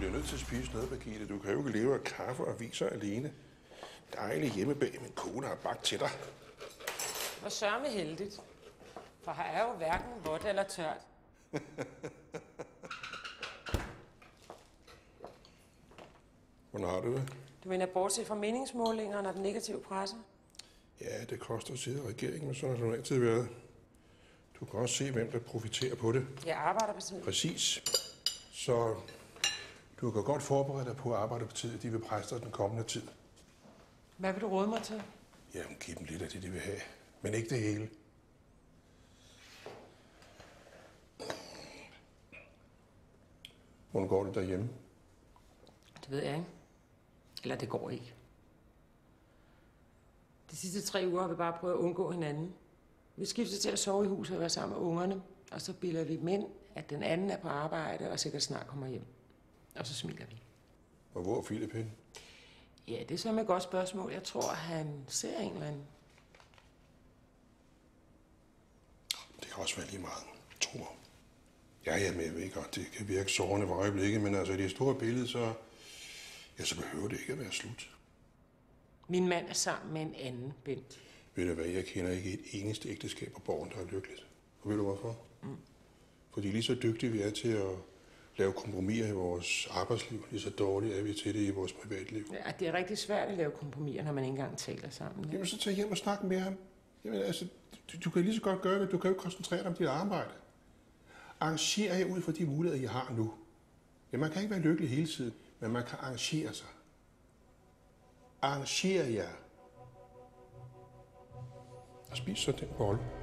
bliver nødt til at spise noget, Birgitte. Du kan jo ikke leve af kaffe og aviser alene. Dejligt hjemmebag, min kone har bagt til dig. Hvor sørme heldigt. For her er jo hverken vådt eller tørt. Hvordan har du det? Du mener bortset fra meningsmålingerne og den negative presse? Ja, det koster at sidde i regeringen, men sådan har det altid været. Du kan også se, hvem der profiterer på det. Jeg arbejder på tiden. Præcis. Så du kan godt forberede dig på at arbejde på tid, de vil presse dig den kommende tid. Hvad vil du råde mig til? Jamen, giv dem lidt af det, de vil have. Men ikke det hele. Hvordan går det derhjemme? Det ved jeg ikke. Eller det går ikke. De sidste 3 uger har vi bare prøvet at undgå hinanden. Vi skifter til at sove i huset og være sammen med ungerne. Og så bilder vi dem ind, at den anden er på arbejde og sikkert snart kommer hjem. Og så smiler vi. Og hvor er Philip hen? Ja, det er så et godt spørgsmål. Jeg tror, han ser en eller anden. Det kan også være lige meget. Tror. Ja, men jeg ved godt, det kan virke sårende for øjeblikket, men altså i det store billede, så behøver det ikke at være slut. Min mand er sammen med en anden, Bent. Ved du hvad, jeg kender ikke et eneste ægteskab på Borgen, der er lykkeligt. Og ved du hvorfor? Fordi lige så dygtige vi er til at lave kompromiser i vores arbejdsliv, lige så dårlige er vi til det i vores privatliv. Ja, det er rigtig svært at lave kompromiser, når man ikke engang taler sammen. Jamen så tag hjem og snak med ham. Jamen altså, du kan lige så godt gøre det, du kan jo ikke koncentrere dig om dit arbejde. Arranger jer ud fra de muligheder, I har nu. Ja, man kan ikke være lykkelig hele tiden, men man kan arrangere sig. Arranger jer. Og spis så den bolle.